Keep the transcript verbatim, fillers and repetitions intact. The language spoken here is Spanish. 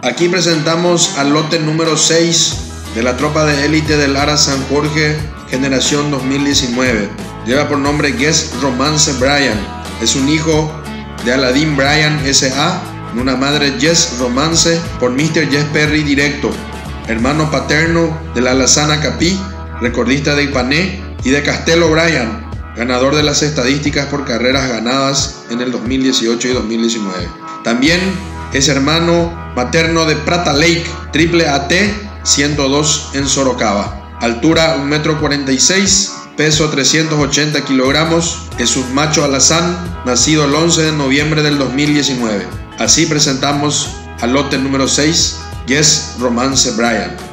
Aquí presentamos al lote número seis de la tropa de élite del Ara San Jorge, generación dos mil diecinueve. Lleva por nombre Guess Romance Brian. Es un hijo de Aladdin Brian S A y una madre Jess Romance por mister Jess Perry directo. Hermano paterno de la Alazana Capí, recordista de Ipané, y de Castelo Brian, ganador de las estadísticas por carreras ganadas en el dos mil dieciocho y dos mil diecinueve. También es hermano materno de Prata Lake, triple A T ciento dos en Sorocaba. Altura un metro cuarenta y seis, peso trescientos ochenta kilogramos. Es un macho alazán, nacido el once de noviembre del dos mil diecinueve. Así presentamos al lote número seis, Guess Romance Brian.